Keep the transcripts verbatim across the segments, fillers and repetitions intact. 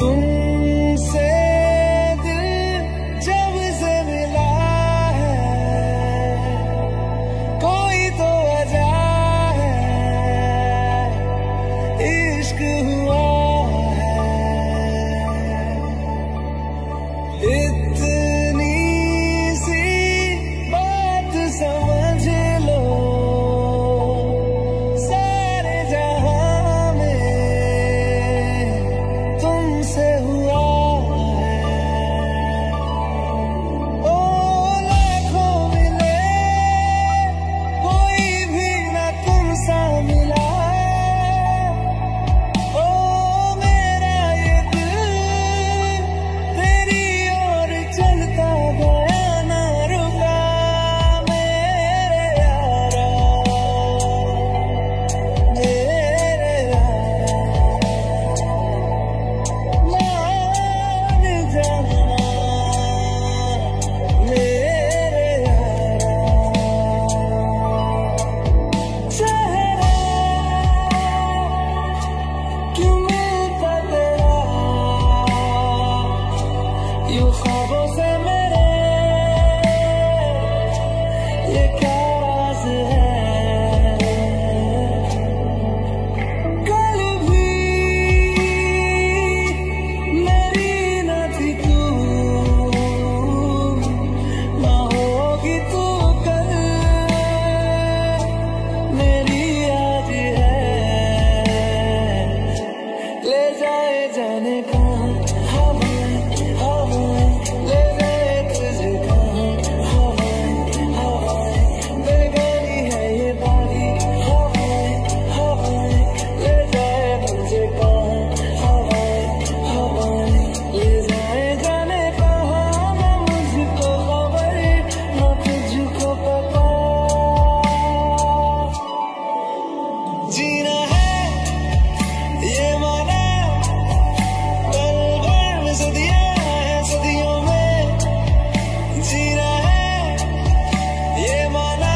तुमसे दिल जब से मिला है, कोई तो वजह है, इश्क हुआ है। इतनी सी बात समझ लो, सारे जहां में तुमसे हुआ है। ओ लाखों मिले, कोई भी ना तुम सा मिला। ओ मेरा ये दिल तेरी ओर चलता गया, ना रुका मेरे यारा, मेरे यारा। मान जाना मेरे यारा, चेहरा क्यों मिलता तेरा, यूं ख्वाबों से मेरे, ये क्या राज है। कल भी मेरी न थी तू, ना होगी तू कल मेरी आज है। ले जाए जाने कहाँ हवाएं, हवाएं, ले जाए तुझे कहाँ हवाएं, हवाएं, बेगानी है ये बारी हवाएं, हवाएं, ले जाए मुझे कहाँ हवाएं, हवाएं, ले जाए जाने कहाँ, ना मुझको खबर ना तुझको पता। जीना है ये माना, पल भर में सदियां हैं, सदियों में जीना है ये माना।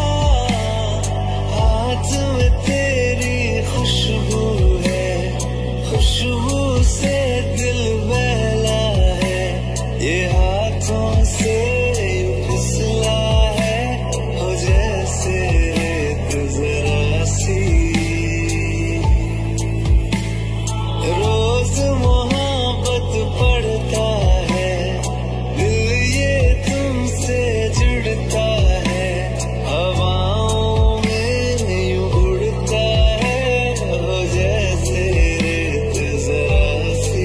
हाथ में तेरी खुशबू है, खुशबू से दिल बहला है, ये हाथों से यूं फिसला है, हो जैसे रेत जरा सी। रोज मोहब्बत पड़ता है, दिल ये तुमसे जुड़ता है, हवाओं में यूं उड़ता है, हो जैसे रेत जरा सी।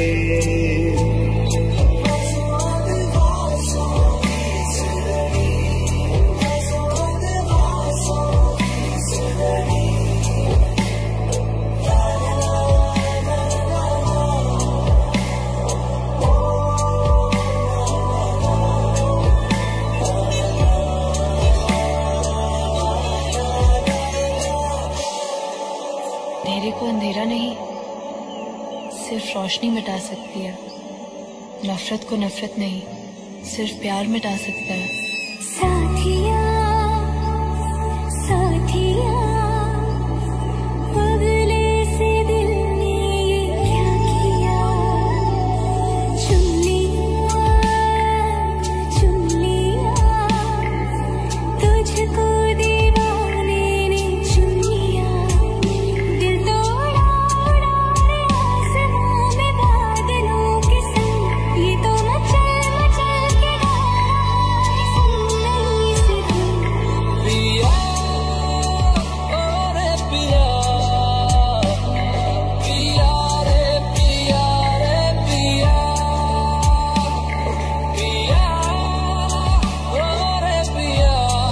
अंधेरे को अंधेरा नहीं, सिर्फ रोशनी मिटा सकती है। नफरत को नफरत नहीं, सिर्फ प्यार मिटा सकता है। साथिया साथिया, बगले से दिल ने ये क्या किया, चुम लिया चुम लिया, तुझको दीवाने ने चुम लिया। दिल तोड़ा उड़ा रे आसमां में बादलों के संग, ये तो मचल मचल के गा रहा है सुन नहीं से। पिया रे पिया, पिया रे पिया रे पिया, पिया रे पिया,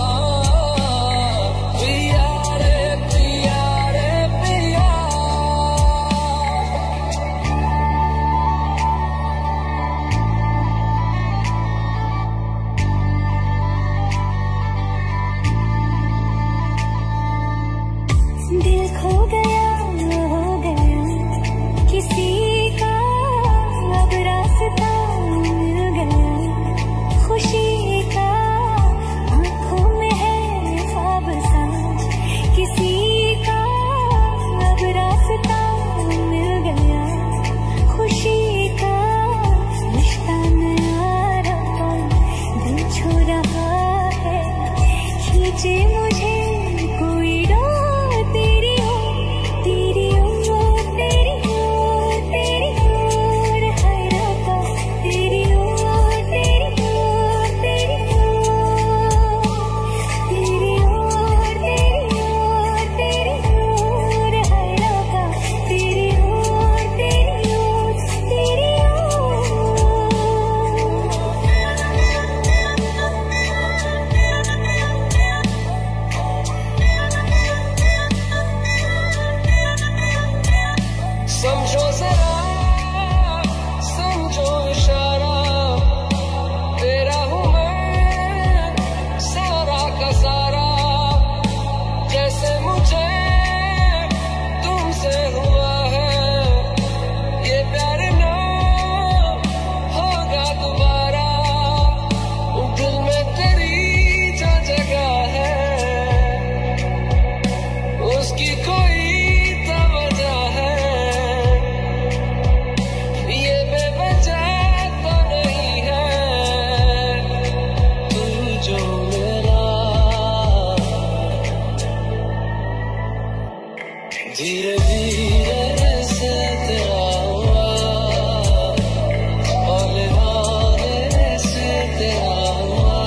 पिया रे पिया रे पिया। दिल खो गया हो गया किसी का, अब रास्ता मिल गया खुशी का, आंखों में है ख्वाब सा किसी का, अब रास्ता मिल गया खुशी धीरे धीरे से तेरा हुआ, हौले हौले से तेरा हुआ,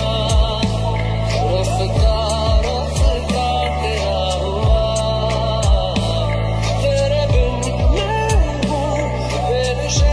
रफ्तार रफ्तार तेरा हुआ, तेरे बिन मैं हूँ बेनिशान।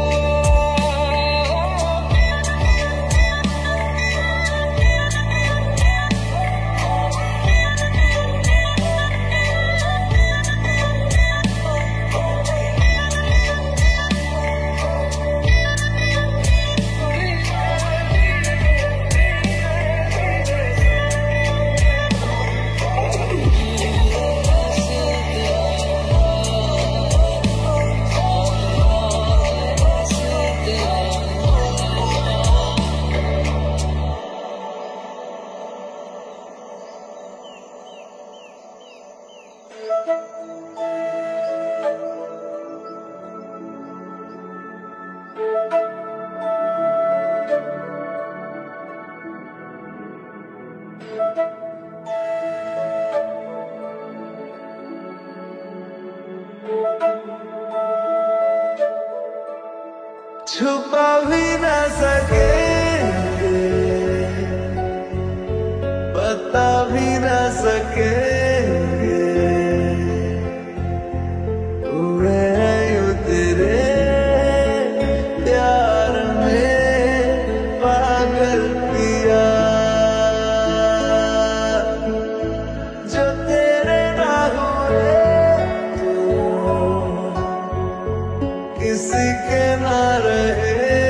छुपा भी न सकेंगे, बता भी न सकेंगे, हुए हैं यूं तेरे प्यार में पागल पिया, जो तेरे ना हुए किसी के ना रहे,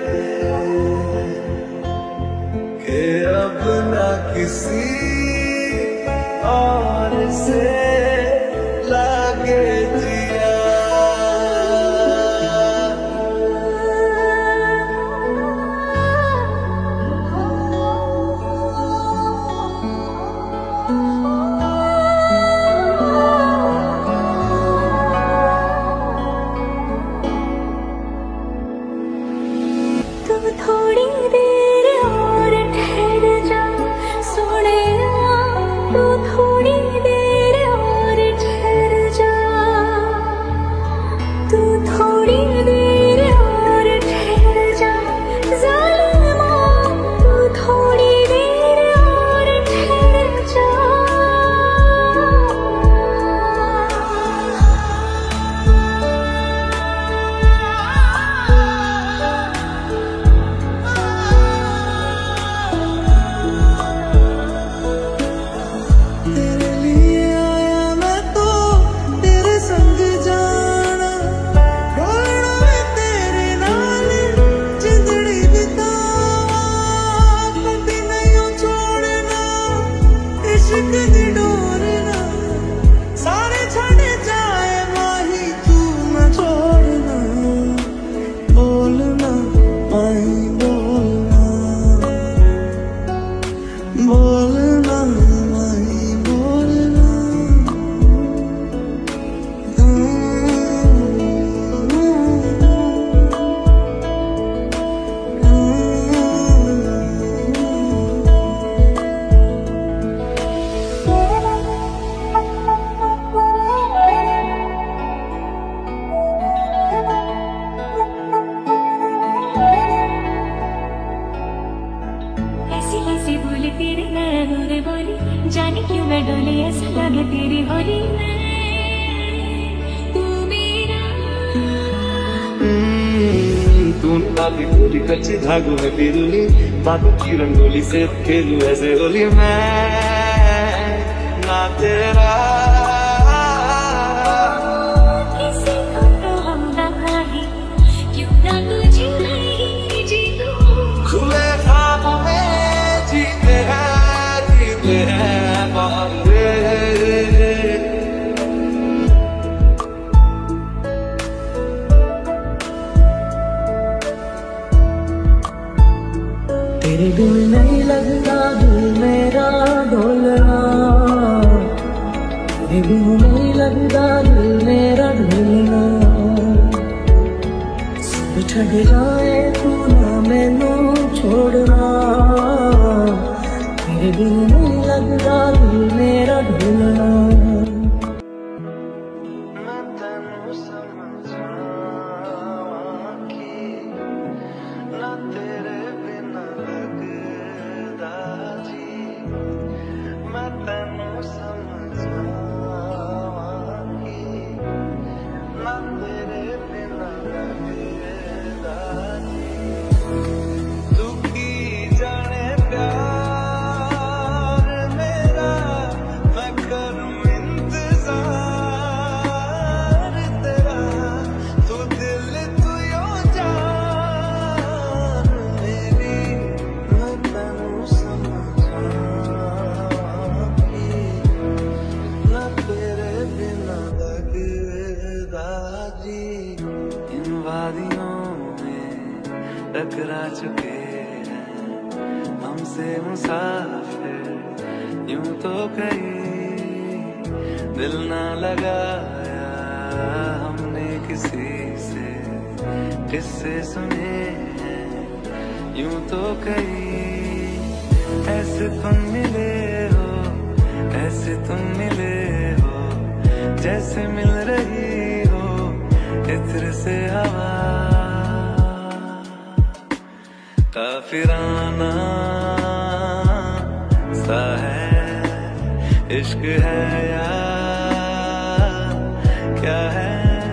के अब ना किसी और से लागे जिया। तू थोड़ी देर और ठहर जा सोने, तू थोड़ी देर और ठहर जा, तू थोड़ी देर और ठहर जा ज़ालिमा, तू थोड़ी देर और ठहर जा। तेरे लिए आया मैं तो तेरे संग जाना, ढोलना मैं तेरे नाल जिंदड़ी बितावा, कभी नहीं छोड़ना इश्क दी डोरना, सारे छड़ जाए माही तू ना छोड़ना, बोलना माही बोलना, बोलना माही बोलना। ऐसी कैसी बोली तेरे नैनों ने बोली, जाने क्यों मैं डोली ऐसा लगे तेरी होली में, तू मेरा तू बाकी पूरी कच्ची धागों में पिरूली, बातों की रंगोली से खेलूं ऐसे होली मैं ना तेरा। किसी को तो हम नहाए, क्यों ना तुझे नहीं जीऊं। खुले ख्वाब में जीते हैं जीते हैं बारे, तेरे दिल नहीं लगता दिल मेरा ढोलना, तेरे बिन नहीं लगता दिल मेरा ढोलना, सब छड़ जाए तू ना मैनू छोड़ना, तेरे बिन नहीं लगता दिल मेरा ढोलना। टकरा चुके हैं हमसे मुसाफिर, यूं तो कहीं दिल ना लगाया हमने किसी से, किससे सुने हैं यूं तो कहीं। ऐसे तुम मिले हो, ऐसे तुम मिले हो, जैसे मिल रही हो इत्र से हवा। काफिराना सा है इश्क है या क्या है।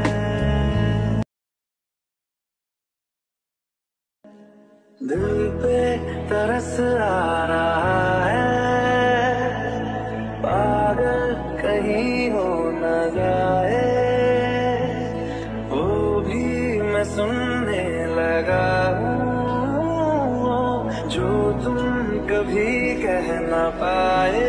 दिल पे तरस आ रहा है, पागल कहीं हो न जाए, वो भी मैं सुनने लगा हूँ जो तुम कभी कह न पाए।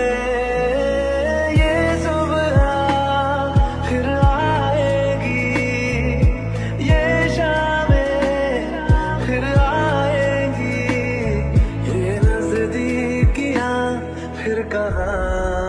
ये सुबह फिर आएगी, ये शामें फिर आएगी, ये नजदीकियां फिर कहाँ।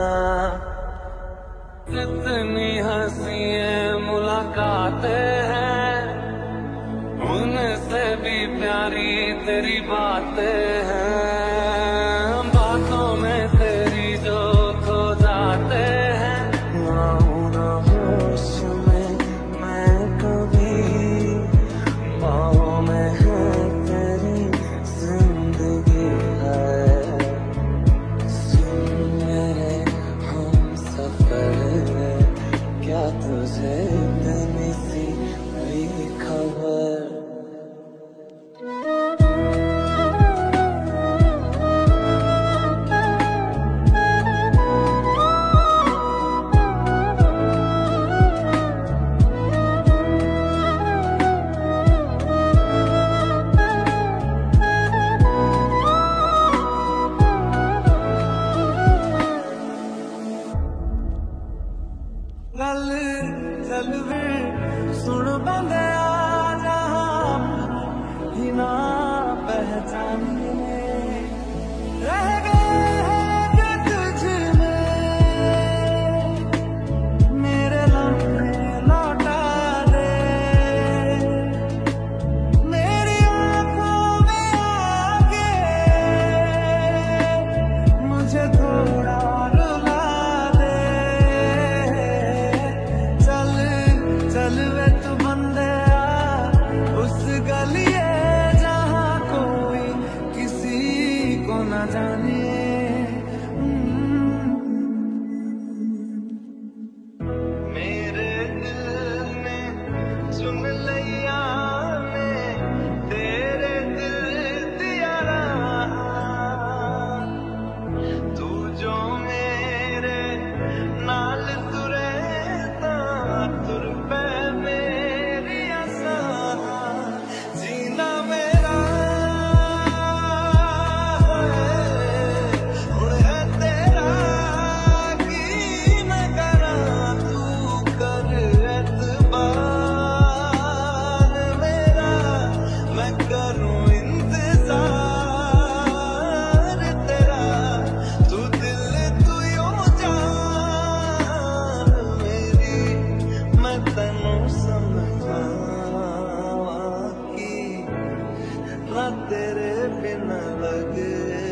जितनी हंसियां मुलाकातें हैं, उनसे भी प्यारी तेरी बातें हैं। बातों में तेरी जो खो जाते हैं, ना होना होश में मैं कभी, बाहों में है तेरी जिंदगी है। सुन मेरे हम सफर, क्या तुझे इतनी सी भी खबर। गल चल वे सुन बंदे आ जहां ही ना पहचाने रह गए हैं जो तुझ में, मेरे लम्हे लौटा दे, मेरी आंखों में आके मुझे थोड़ा चल वे तू बंदे आ उस गलिए जहाँ कोई किसी को न जाने। मेरे दिल में चुन लिया ने तेरे दिल दिया रहा, तू जो मेरे नाल तुरे तुर पे मेरी आसा, जीना मेरा हुण है तेरा की न करा, तू कर एतबार मेरा, मैं करूँ इंतजार तेरा, तू दिल तू यूं जान मेरी, मैं तैनू समझा कि ना तेरे बिना लगे।